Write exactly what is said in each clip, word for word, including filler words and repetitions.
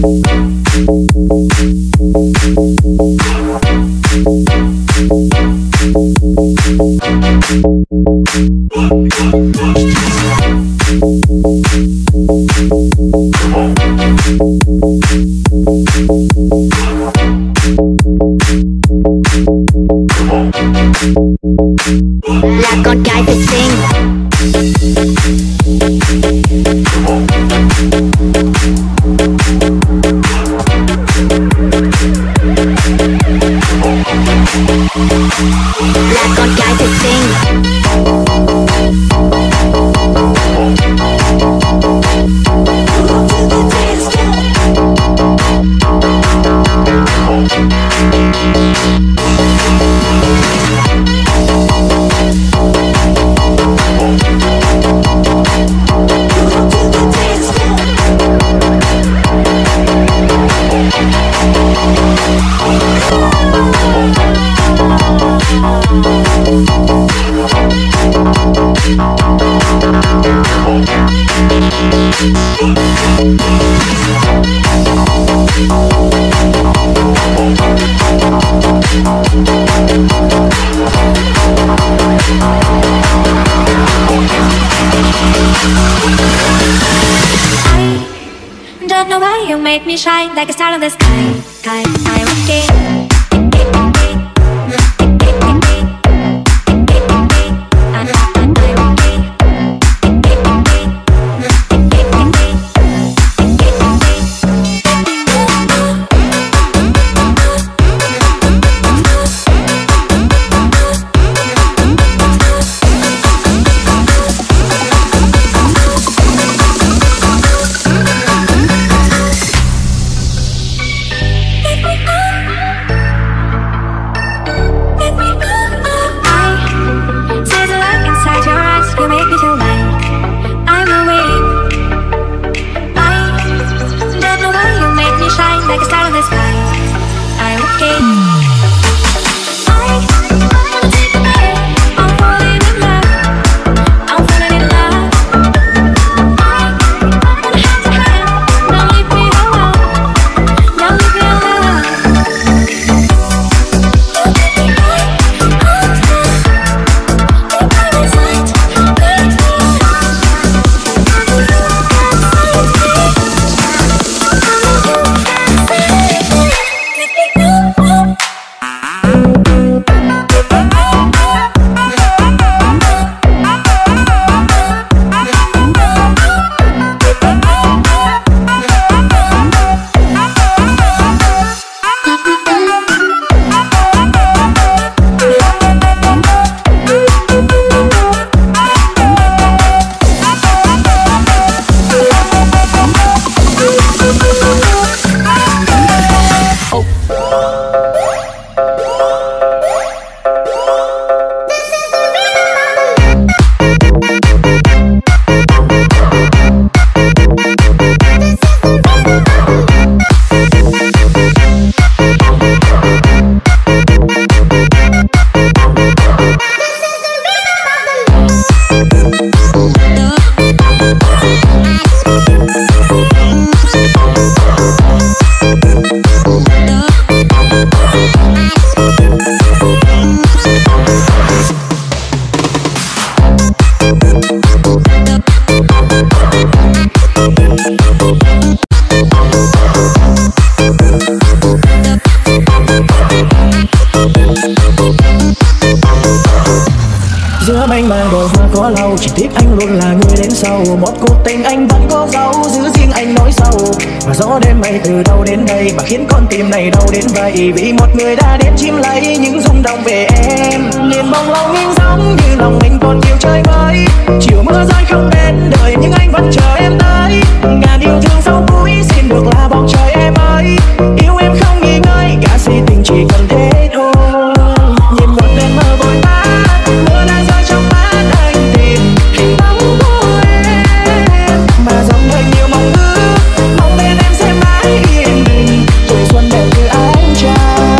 Là con gái phải xinh. Là con gái phải xinh. Don't know why you make me shine like a star in the sky. Sky, I'm okay. Giữa mênh mang đồi hoa có lâu, chỉ tiếc anh luôn là người đến sau. Một cuộc tình anh vẫn có dấu, giữ riêng anh nỗi sầu. Và gió đêm bay từ đâu đến đây mà khiến con tim này đau đến vậy. Vì một người đã đến chiếm lấy những rung động về em. Liền bồng lòng anh giống như lòng mình còn yêu chơi mới. Chiều mưa rơi không đến đời nhưng anh vẫn chờ em tới. Ngàn yêu thương sâu cuối xin được là bầu trời em ơi. Yêu em không nghỉ ngơi, cả si tình chỉ cần thế thôi. Nhìn một đêm mơ vội vã, mưa đang rơi trong mắt anh tìm hình bóng của em. Mà dòng đời nhiều mong ước, mong bên em sẽ mãi yên bình. Tuổi xuân đẹp như ánh trăng.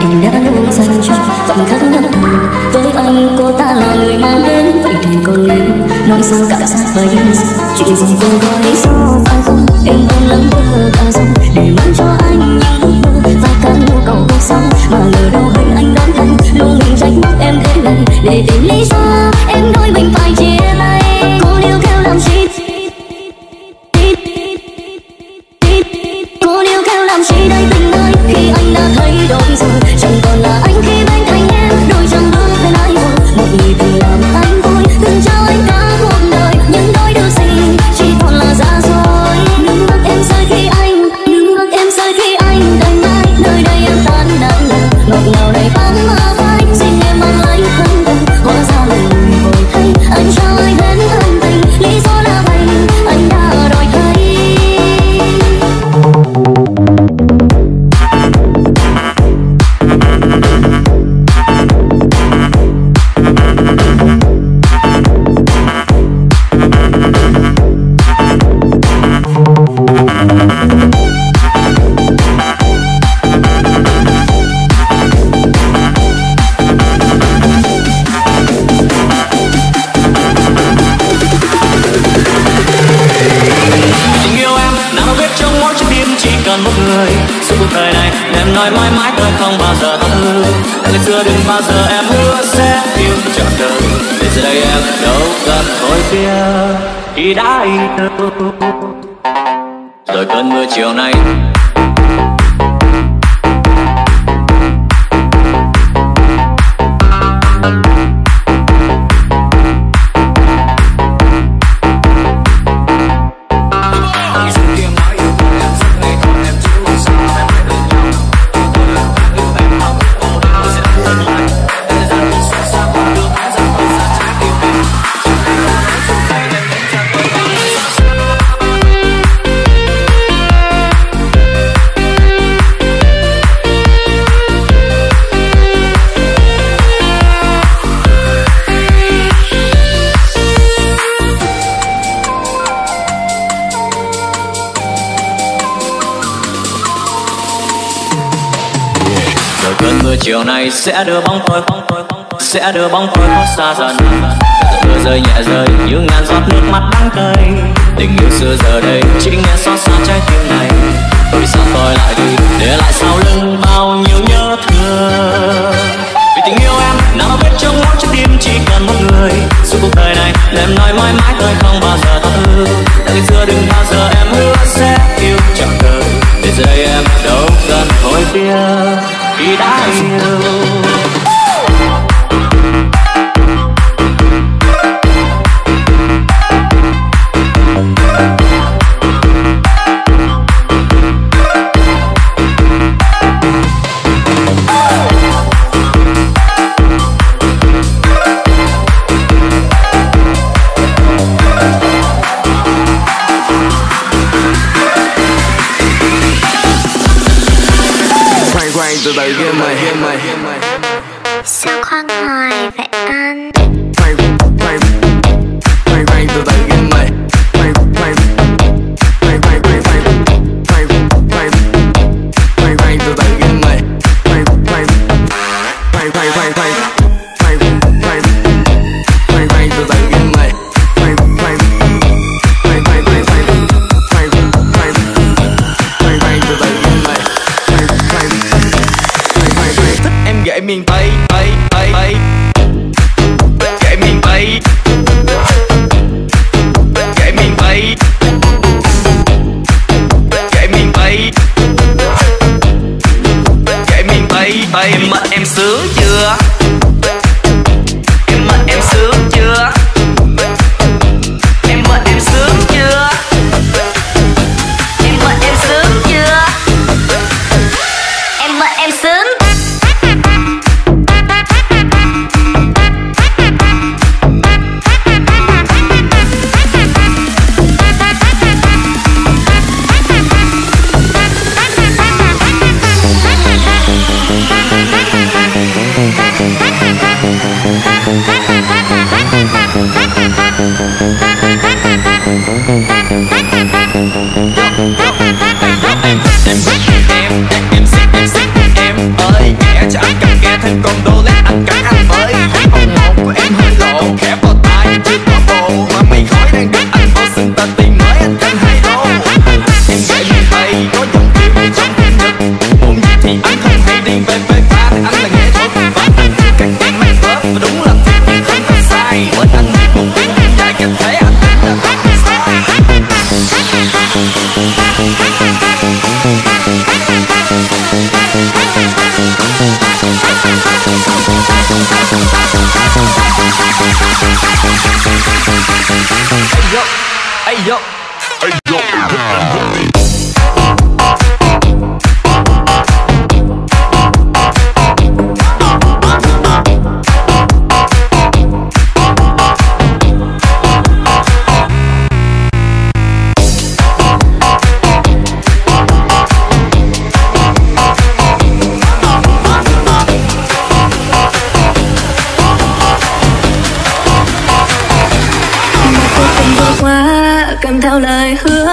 em đã luôn dành cho khoảnh khắc ngắn ngủi với anh. Cô ta là người mang đến vậy thì còn yêu nói sao cảm giác vậy chuyện gì cô có lý do phải không? Em không lắng mơ cả dòng để mang cho anh những mơ và cả nhu cầu cuộc sống mà ngờ đâu hình anh đón thay luôn mình trách móc em thế này để tìm lý do em đôi mình phải chia tay. Cô điêu kêu làm gì? Cô điêu kêu làm gì đây tình ơi khi anh đã thay đổi rồi chẳng còn là anh khi bên cạnh em đôi chân bước bên ai rồi một người từng làm anh vui từng trao anh cả cuộc đời nhưng đôi điều gì chỉ còn là giả dối. Nước mắt em rơi khi anh nước mắt em rơi khi anh đành ai nơi đây em tan nặng lòng ngọt ngào đầy băng mơ vai xin em mang lấy thân tình hóa ra là người vội thay anh trao anh đến thân tình lý do là vậy anh đã đòi thay. Nói mãi mãi tôi không bao giờ tha thứ. Ngày xưa đừng bao giờ em hứa sẽ yêu trọn đời. Để giờ đây em đâu cần thôi kia khi đã yêu. Rồi cơn mưa chiều nay chiều nay sẽ đưa bóng tôi sẽ đưa bóng tôi thoát xa dần. Mưa rơi nhẹ rơi như ngàn giọt nước mắt đắng cay. Tình yêu xưa giờ đây chỉ nghe xót xa trái tim này. Tôi sao tôi lại đi để lại sau lưng bao nhiêu nhớ thương. Vì tình yêu em nào biết trong mỗi trái tim chỉ cần một người. Suốt cuộc đời này em nói mãi mãi tôi không bao giờ tha thứ. Ngày xưa đừng bao giờ em hứa sẽ yêu trọn đời. Để giờ đây em đâu cần thôi tiếc khi đã yêu. Từ từ game mày game mày sao khoan hoài vậy anh? Quay quay quay quay từ từ game mày quay quay quay quay quay quay quay quay quay quay từ từ game mày quay quay quay quay quay quay quay quay quay quay từ từ game mày quay quay quay quay quay quay quay quay quay quay từ từ game mày quay quay thích em gậy miền Tây Tây Tây Tây gậy miền Tây gậy miền Tây gậy miền Tây gậy miền Tây Tây em mất em sướng chưa em mất em sướng chưa em mất em sướng chưa em mất em sướng chưa Em mất em sướng. em em em em em em em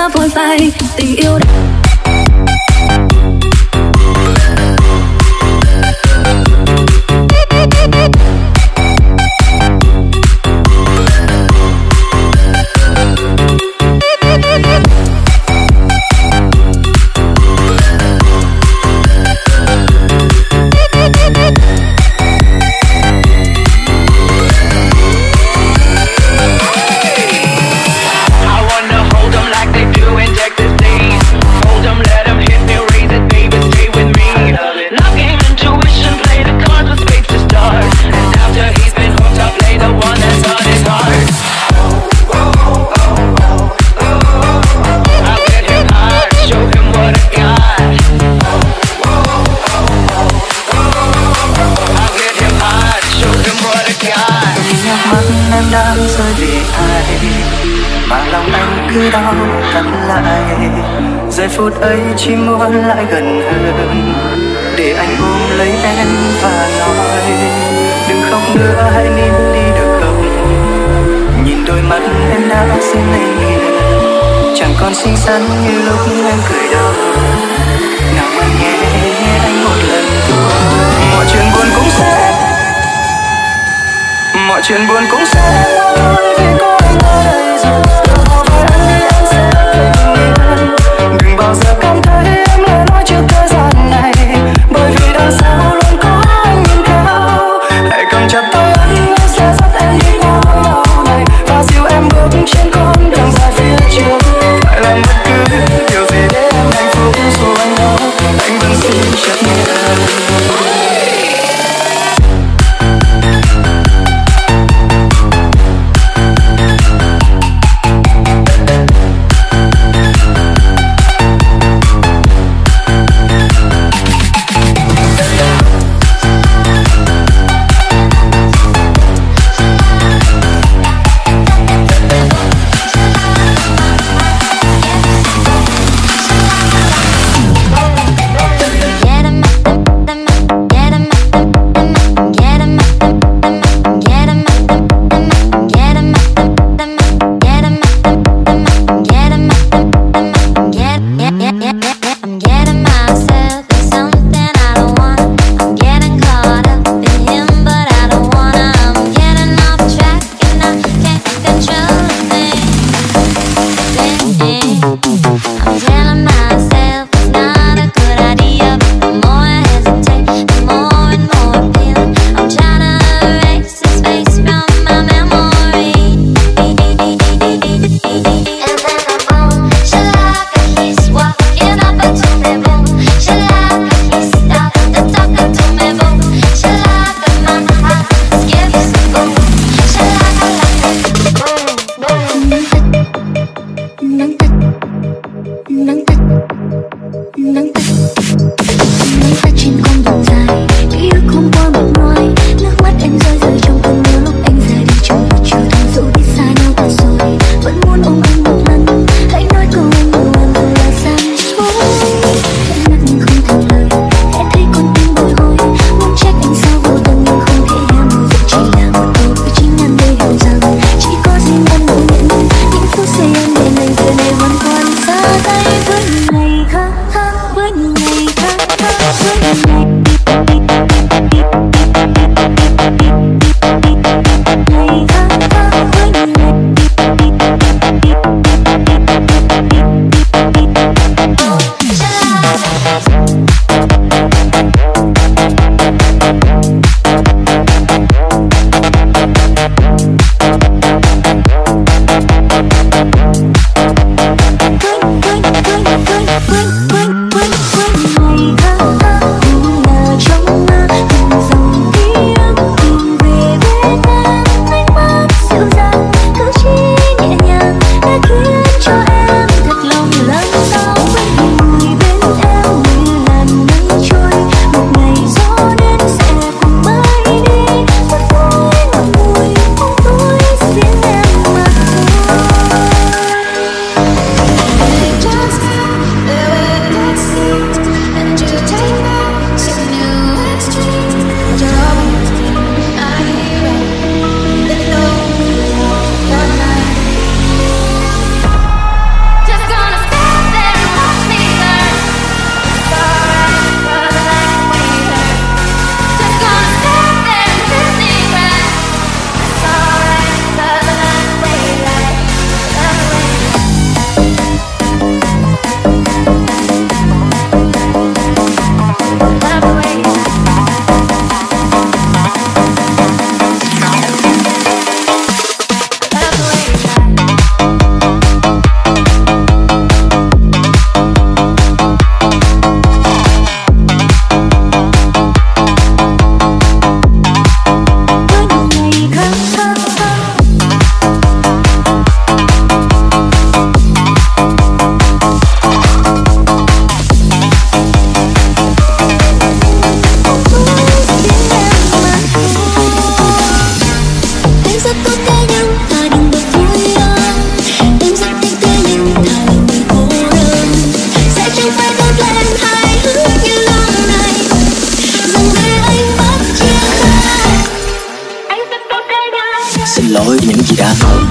quá vội vàng. Tình yêu đã cứ đau cắt lại. Giây phút ấy chỉ muốn lại gần hơn để anh ôm lấy em và nói đừng khóc nữa, hãy nín đi được không. Nhìn đôi mắt em đã xinh lên kìa, chẳng còn xinh xắn như lúc em cười đâu. Nào mà nhé anh một lần thôi, mọi chuyện buồn cũng sẽ mọi chuyện buồn cũng sẽ thôi vì có anh ở đây rồi. Đừng bao giờ cảm thấy em lỡ nói trước thời gian này, bởi vì đằng sau luôn có anh nhìn cao. Hãy cầm chặt tay anh, anh sẽ dắt em đi qua nỗi đau này và dìu em bước trên con đường dài phía trước. Phải làm bất cứ điều gì để em hạnh phúc, dù anh đâu anh vẫn xin chấp nhận. lỗi những gì đã không.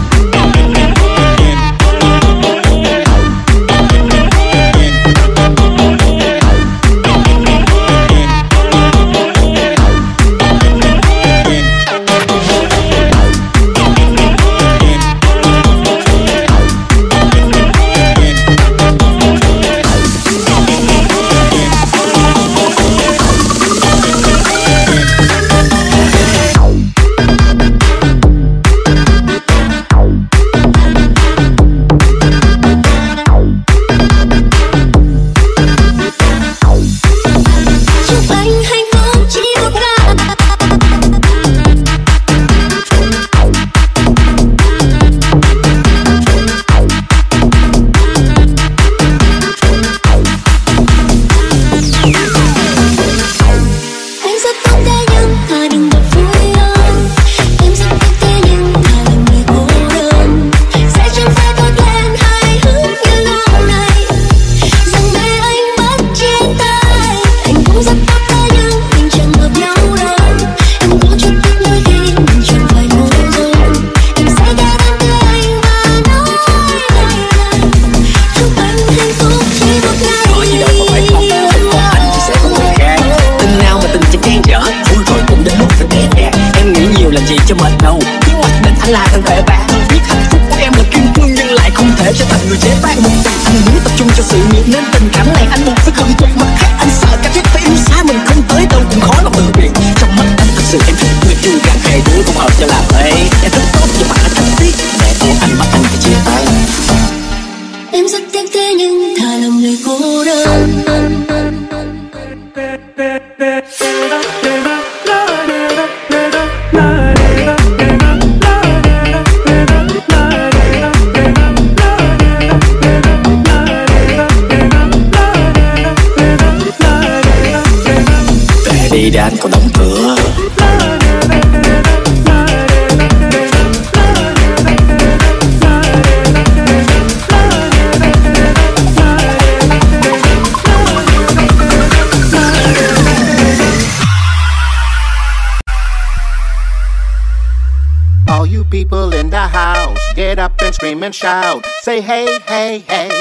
Scream and shout, say hey, hey, hey.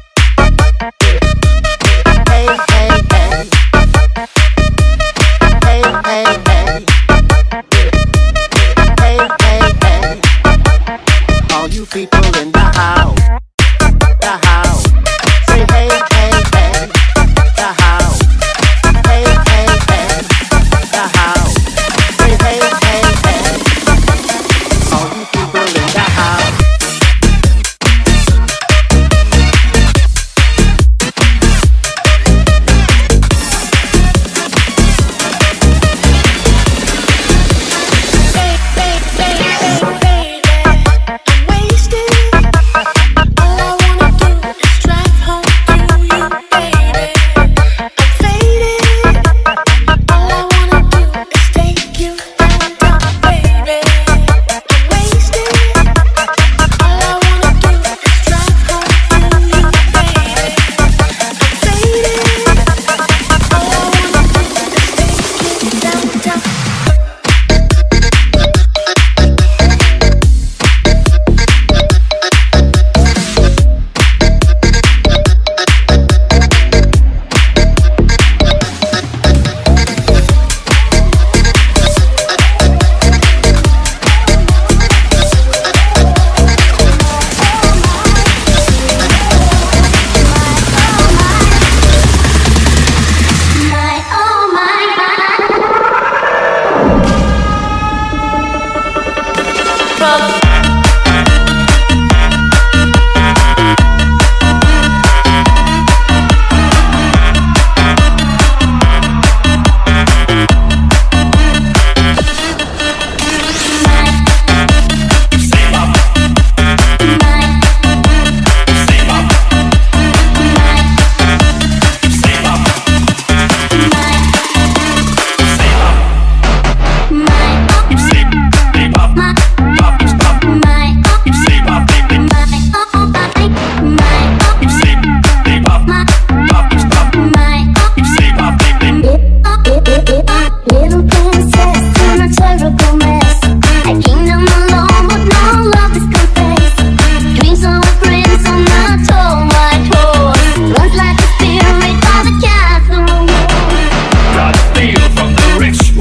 Hey, hey, hey. Hey, hey, hey. Hey, hey, hey. All you people in the house, the house. Say hey, hey, hey. The house. Hey, hey, hey. The house. Say hey, hey, hey. All you people in the house.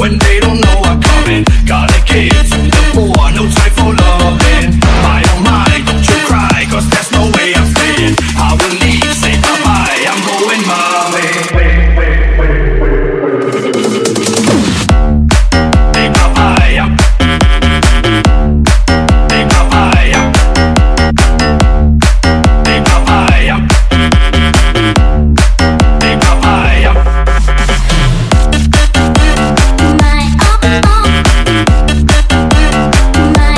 when they don't know I'm coming. Gotta get to the floor, no time for loving. My oh my, don't you cry, cause there's no way I'm staying. I will leave, say bye bye, I'm going my way. Say bye bye, say bye bye, say bye bye, say bye bye. My oh oh, my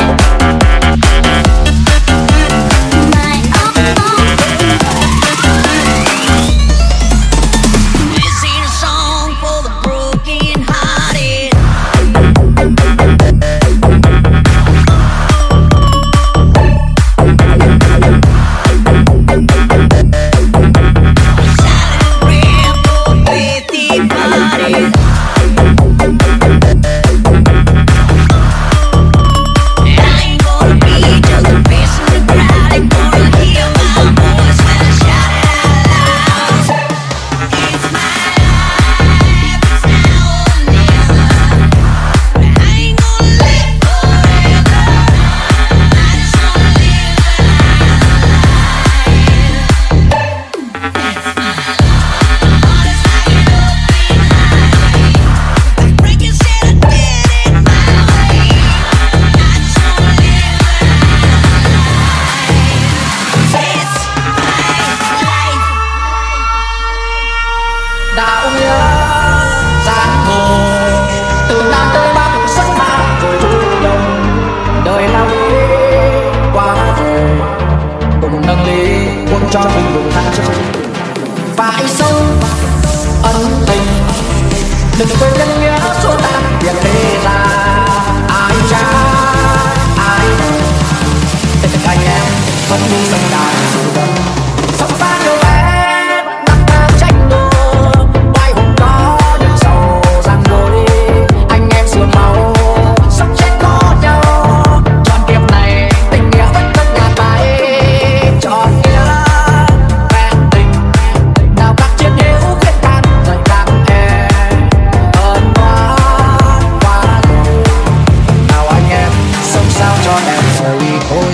my oh oh. This ain't a song for the broken-hearted. Silent prayer for faith departed. I ain't gonna be just a face in the crowd. Ain't gonna hear my voice when I shout it out loud. It's my life, it's now or never. I ain't gonna live forever. I just wanna live my life. That's my life. Heart is like an open highway. Like breaking shit, I did it my way. I just wanna live my life. It's my life. Đạo nhớ giang hồ từ Nam tới Bắc sắc màu rồi thu đồng đời lao đi qua rồi cùng nâng ly uống cho mình đủ than trôi phải sâu ân tình đừng quên nhân nghĩa số tan việc thế ra ai cha ai tình anh em vẫn đi sông đài dù đông sông pha nhiều bé nắng ta tranh đua vai hùng có những sầu giang đôi anh em sửa màu sống chết có nhau trọn kiếp này tình nghĩa vẫn tất ngàn bay trọn nghĩa vẹn tình nào các chiến hữu khuyên can dạy các em ơn oán quá rồi nào anh em sống sao cho em rồi thôi.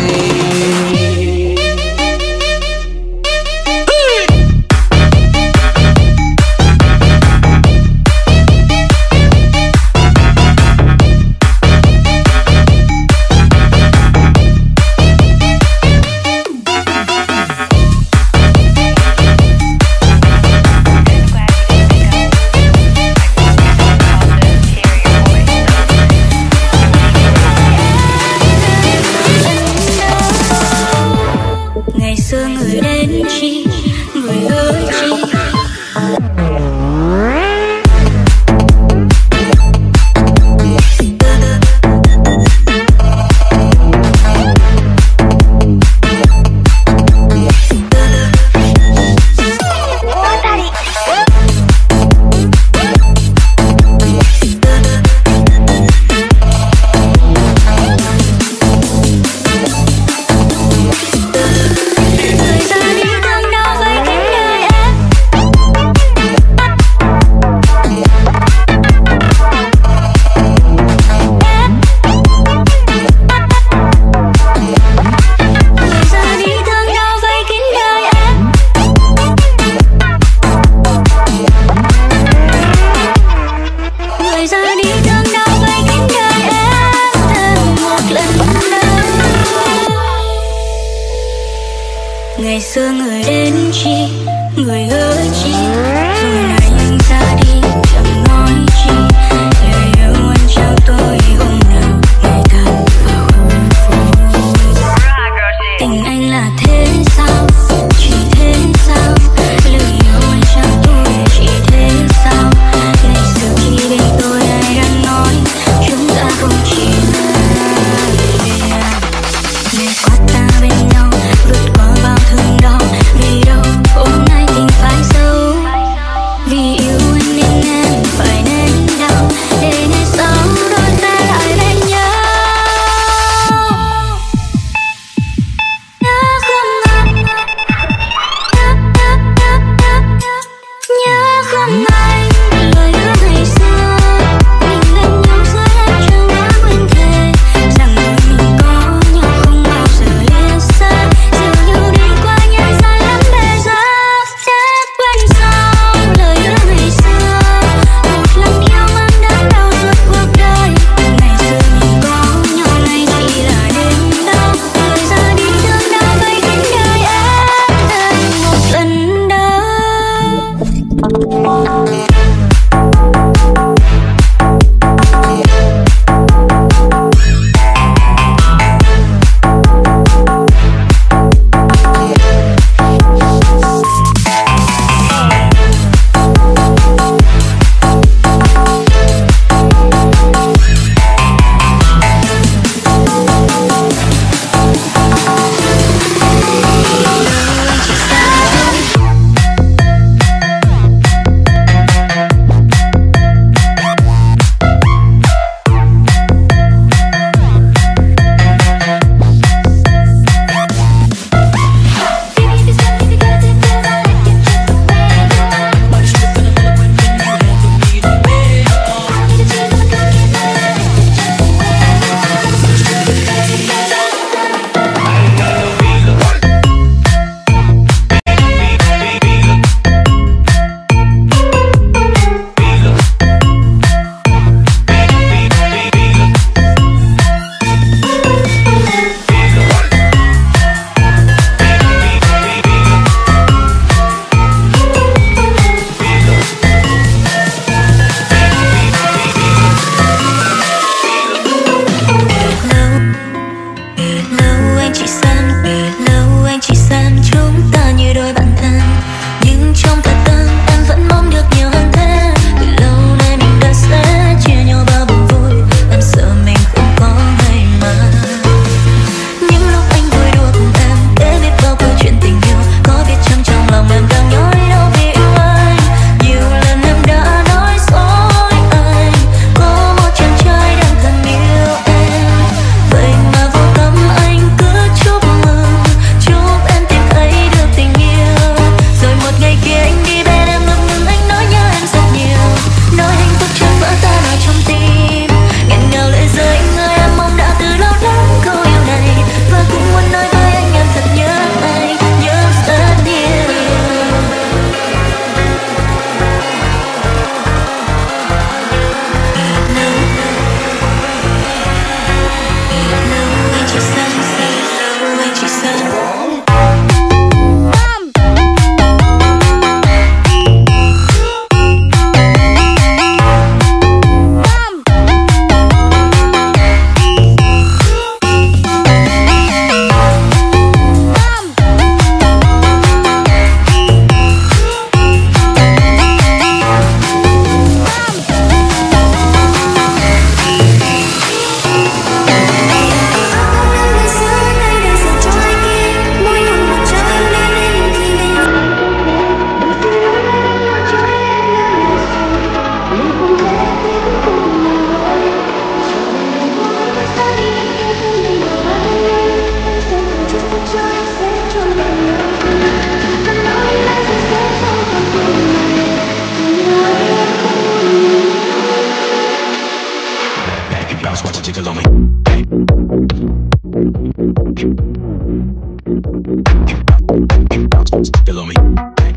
Ngày xưa người đến chi, người hứa chi. Người ra đi thương đau với cánh đời em. Người ra đi thương đau với cánh đời em. Người ra đi thương đau với cánh đời em thêm một lần nữa. Ngày xưa người đến chi, người hứa chi, rồi lại anh ra đi chẳng nói chi. Lời yêu anh trao tôi hôm nào ngày tháng vào hư vô. Tình anh là thế sao, chỉ thế sao? Lời yêu anh trao tôi chỉ thế sao? Ngày xưa khi bên tôi ai đang nói chúng ta không chỉ là ngày qua ta bên nhau vượt qua bao thương đau. Vì đâu hôm nay tình phải sâu bounce, watch it jiggle on me. Hey. Bounce, jiggle on me. Hey.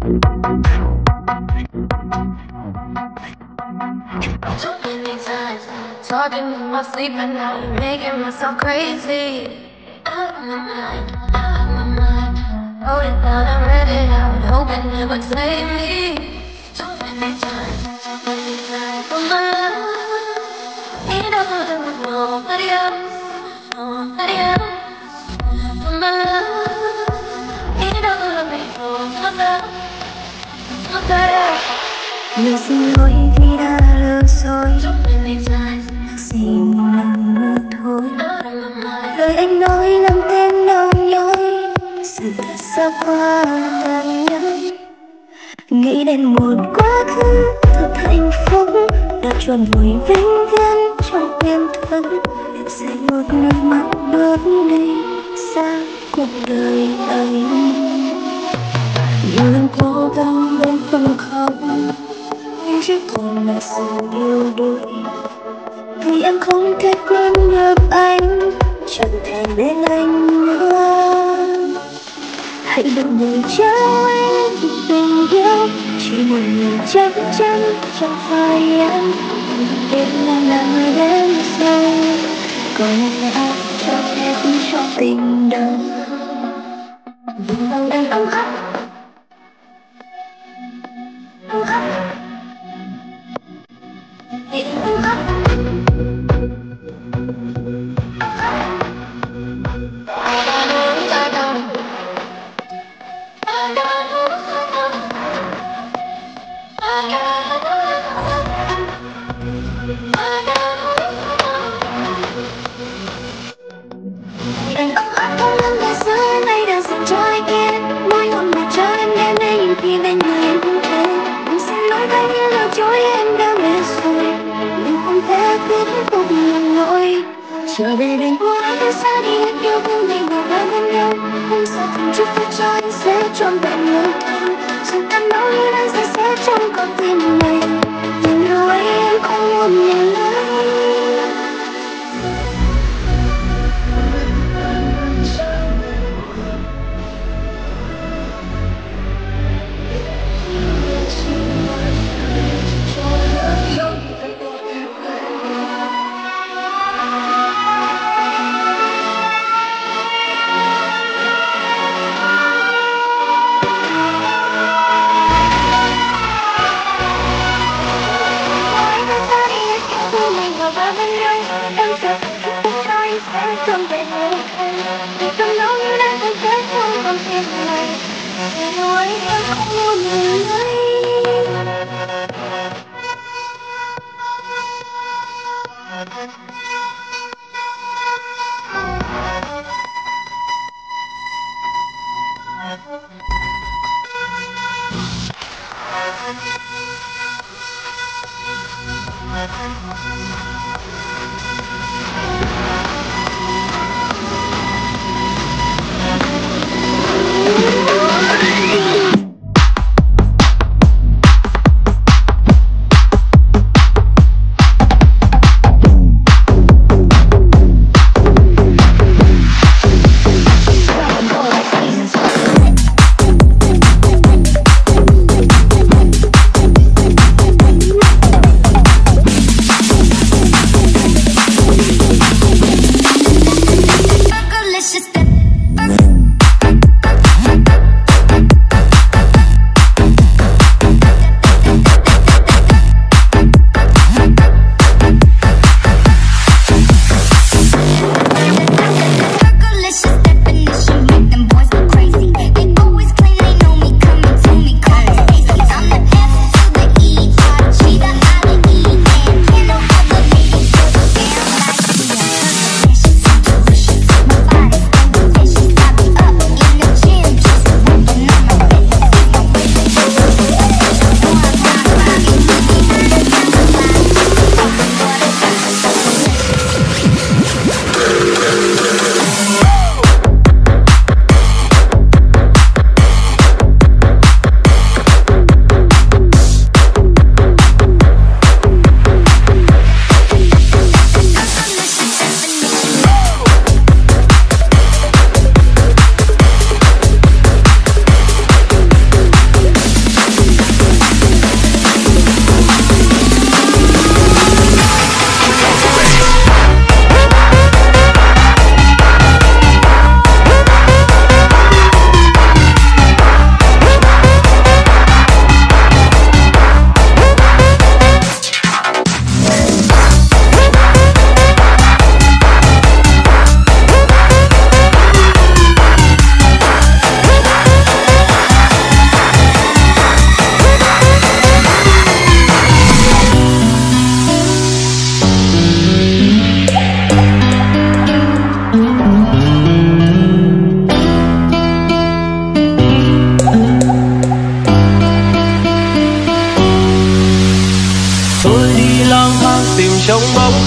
Too many times, talking in my sleep and now you're making myself crazy. Out of my mind, out of my mind. Wrote it down and read it out, hoping it would save me. Too many times, too many times. For my love, you know nobody else, nobody else. For my love, you know nobody else, nobody else. Lời xin lỗi vì đã lỡ dối, chỉ một lần nữa thôi. Lời anh nói làm thêm đau nhói, sự thật xa qua càng nhanh. Nghĩ đến một quá khứ thật hạnh phúc đã tròn vùi vĩnh viễn trong đêm thức. Rơi một nước mắt bước đi xa cuộc đời anh. Nhiều lần cố gắng bên phần không, nhưng chỉ còn là sự yêu đuối. Vì em không thể quên được anh, chẳng thể bên anh nữa. Hãy đừng để trao anh vì tình yêu, chỉ một người chắc chắn chẳng phải em. Biết em là người đến sau, còn em đã cho hết cho tình đời. Vì lòng đang ấm áp, ấm áp. Trở về đành qua anh xa đi anh yêu thương mình và vai bên nhau. Không sao từng chút phút cho anh sẽ trọn vẹn người thôi. Chẳng cần nói như anh sẽ sẽ trong con tim này. Nhưng đâu ấy em không muốn nhận lấy.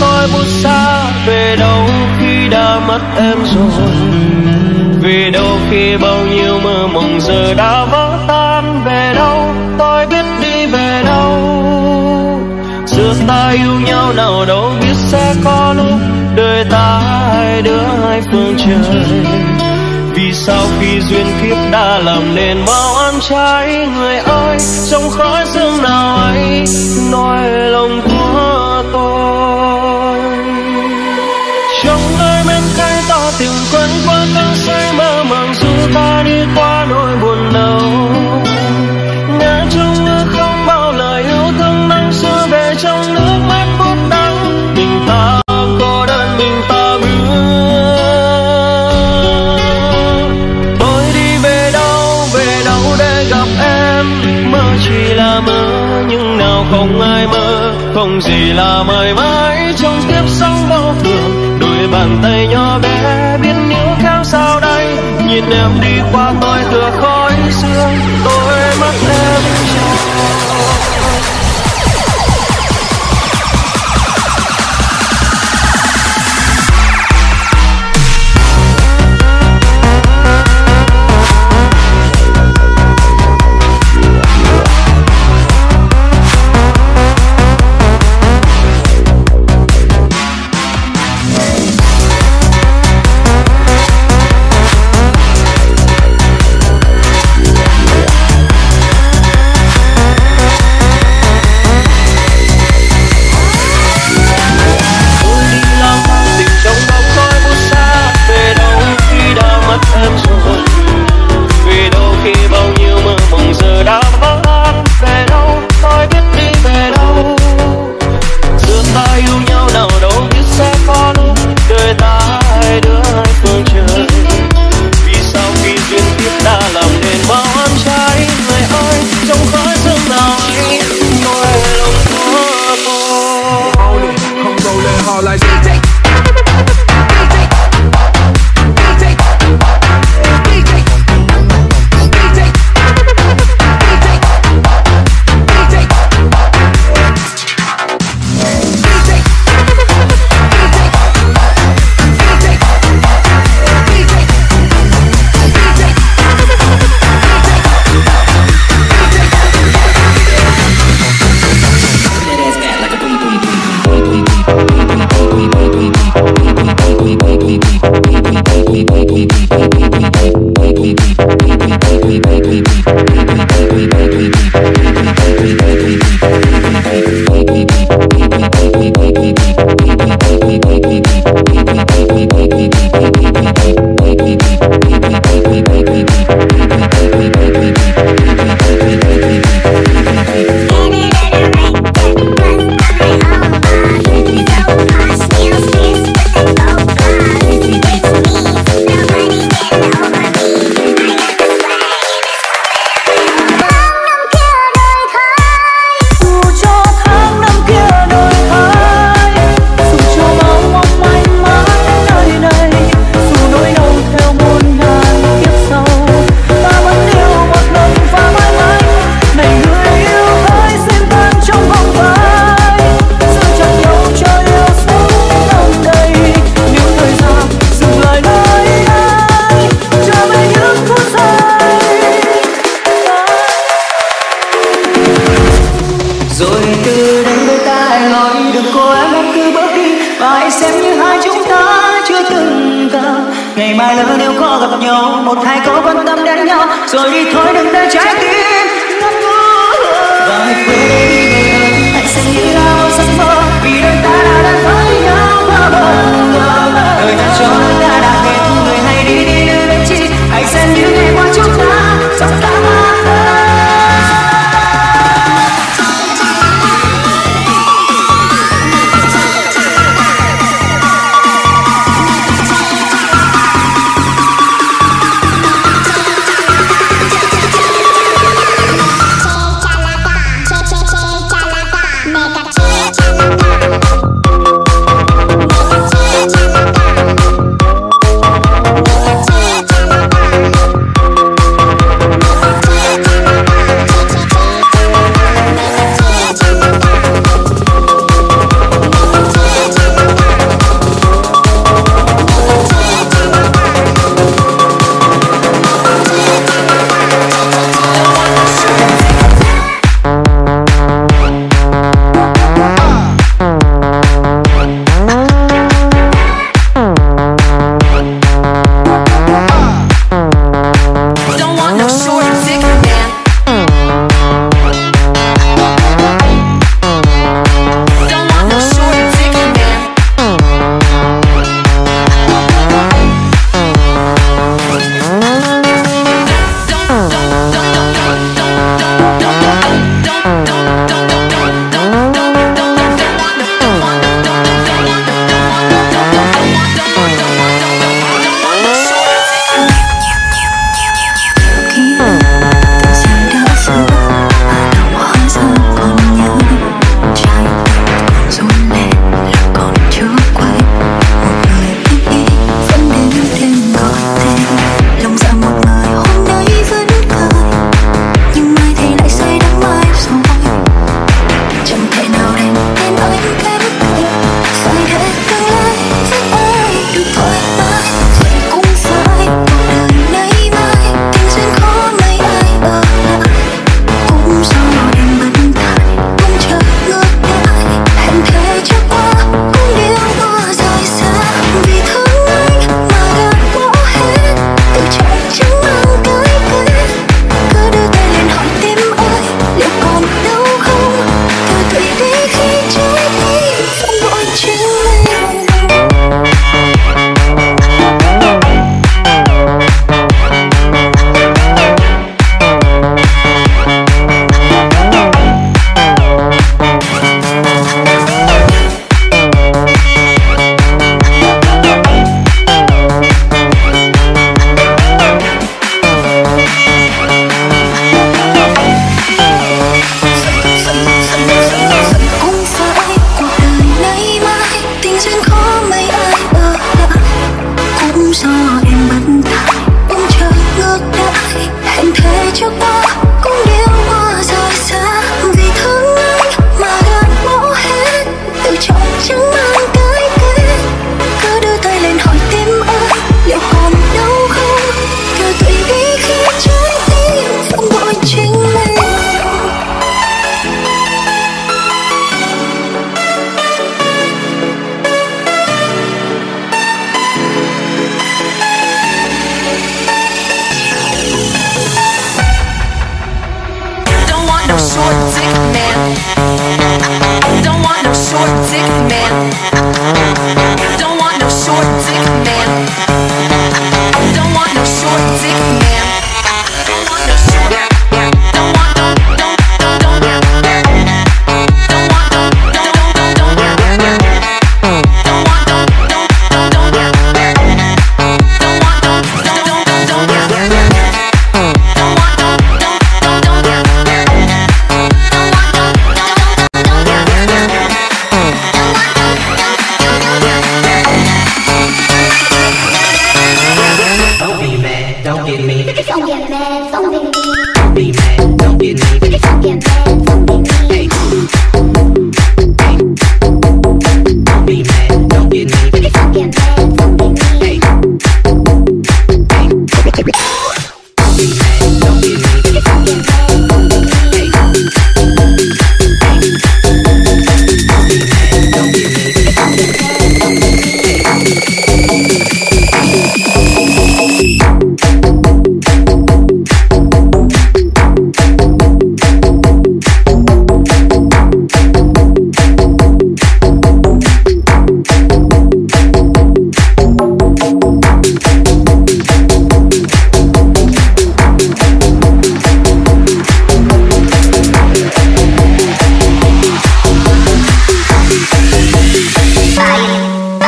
khói bút xa. Về đâu khi đã mất em rồi, về đâu khi bao nhiêu mơ mộng giờ đã vỡ tan. Về đâu tôi biết đi về đâu, giữa ta yêu nhau nào đâu biết sẽ có lúc đời ta hai đứa hai phương trời. Vì sao khi duyên kiếp đã làm nên bao oan trái. Người ơi trong khói sương nào ấy nói lòng của tôi. Trong ai men cay ta từng quên qua cơn say mơ màng, dù ta đi qua nỗi buồn đau. Ngã trong mưa không bao lời yêu thương nắng xưa về trong nước mắt bút đắng. Mình ta cô đơn mình ta bước. Tôi đi về đâu về đâu để gặp em. Mơ chỉ là mơ nhưng nào không ai mơ, không gì là mãi mãi trong kiếp sống vô thường. Đôi bàn tay nhỏ bé biết níu kéo sao đây. Nhìn em đi qua tôi tựa khói sương, tôi mất em rồi. Cha cha cha cha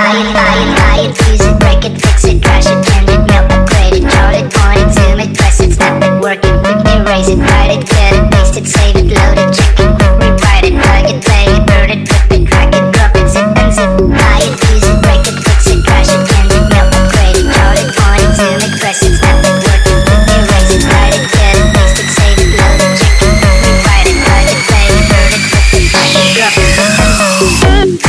Buy it, buy it, buy it, use it, break it, fix it, crash it, bend it, melt, upgrade it, draw it, point it, zoom it, press it, snap it, work it, rip, erase it, write it, cut it, paste it, save it, load it, check it, rewrite it, plug it, play it, burn it, flip it, crack it, drop it, zip and zip. Buy it, use it, break it, fix it, crash it, bend it, melt, upgrade it, draw it, point it, zoom it, press it, snap it, work it, rip, erase it, write it, cut it, paste it, save it, load it, check it, rewrite it, plug it, play it, burn it, flip it, crack it, drop it, zip and zip.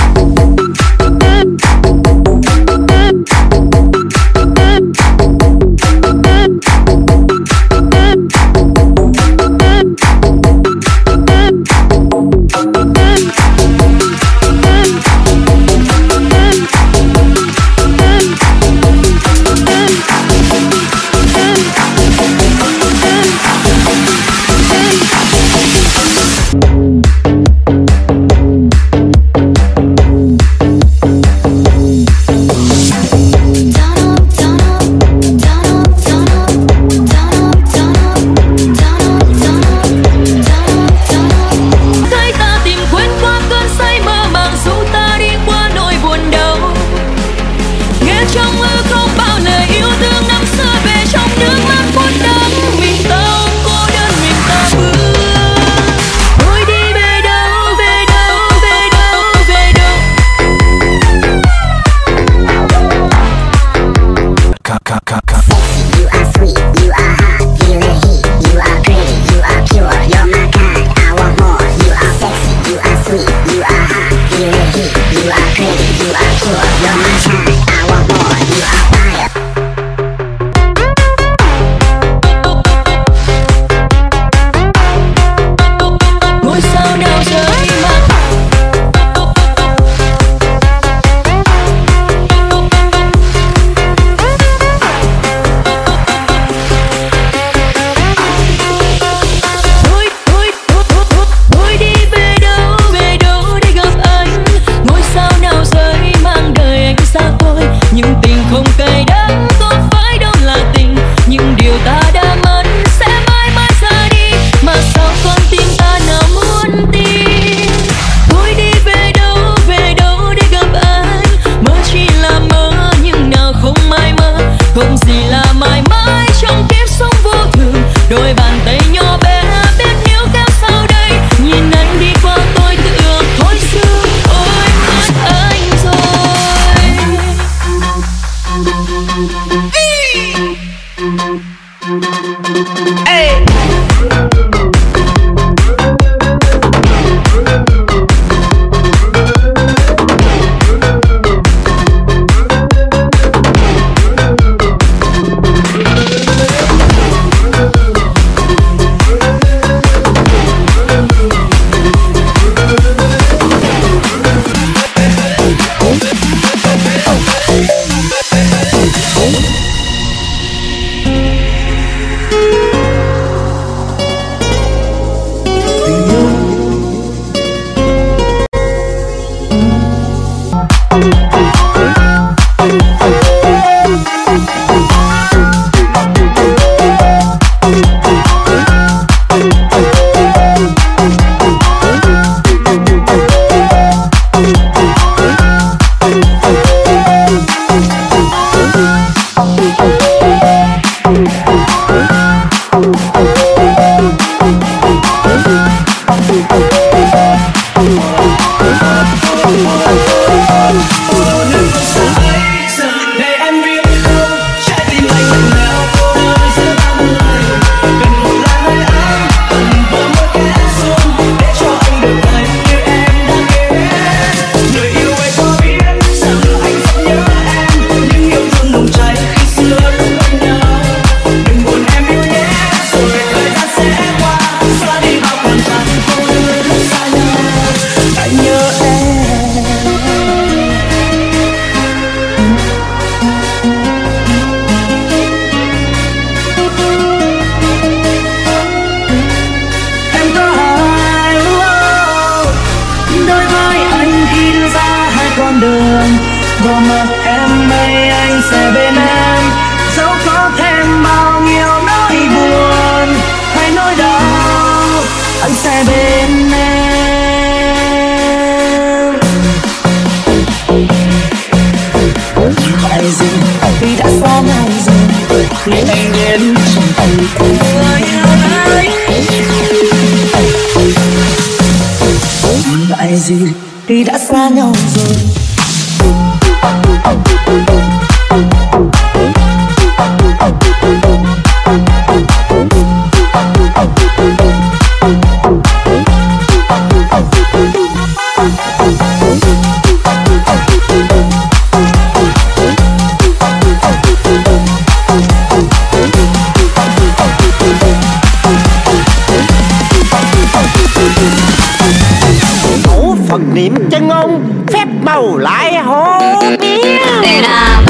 đầu lại hôn Để nào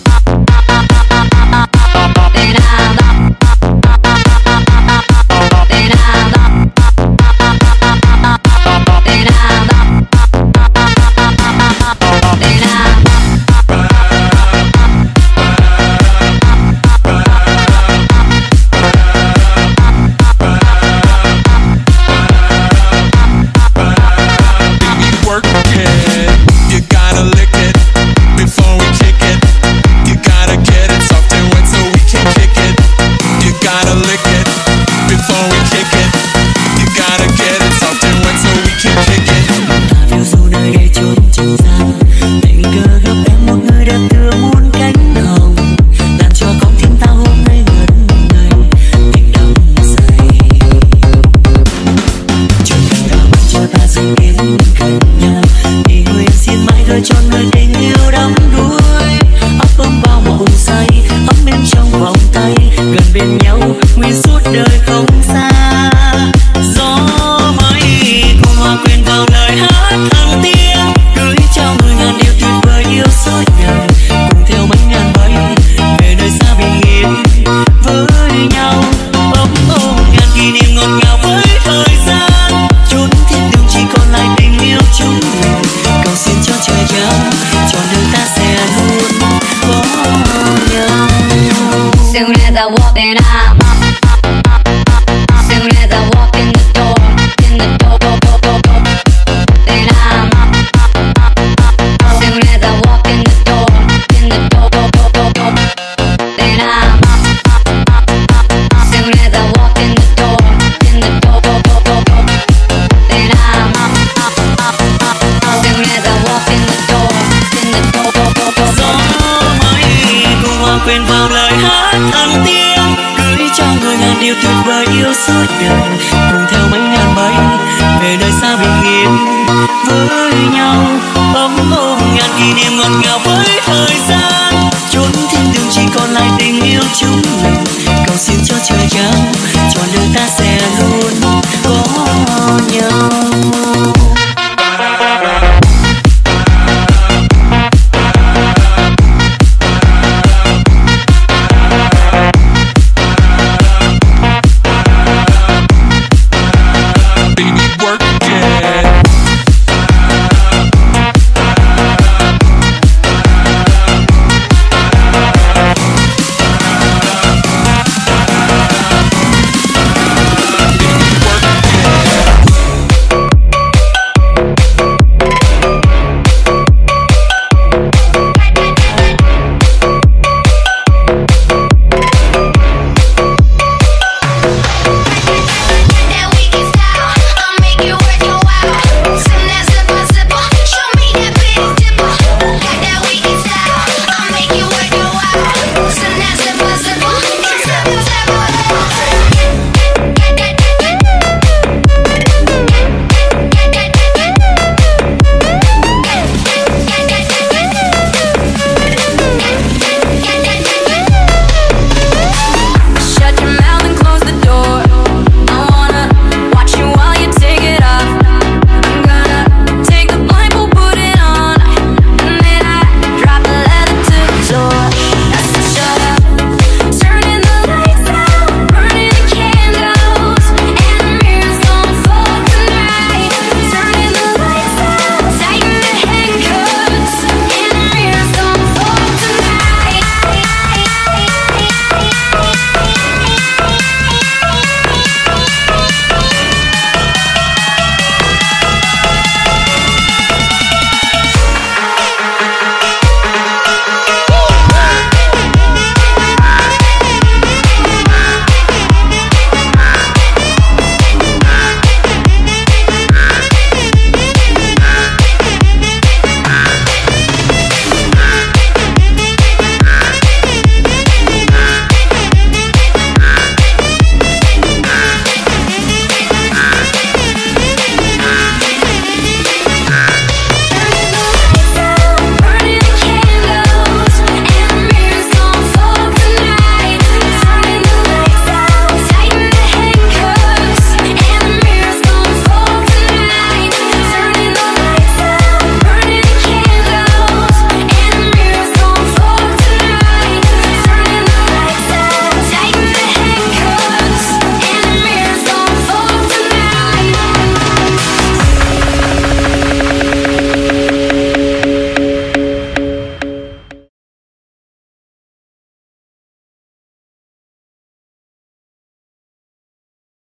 điều tuyệt vời yêu suốt đời, cùng theo mấy ngàn mây về nơi xa bình yên với nhau, ấm ôm ngàn kỷ niệm ngọt ngào với thời gian.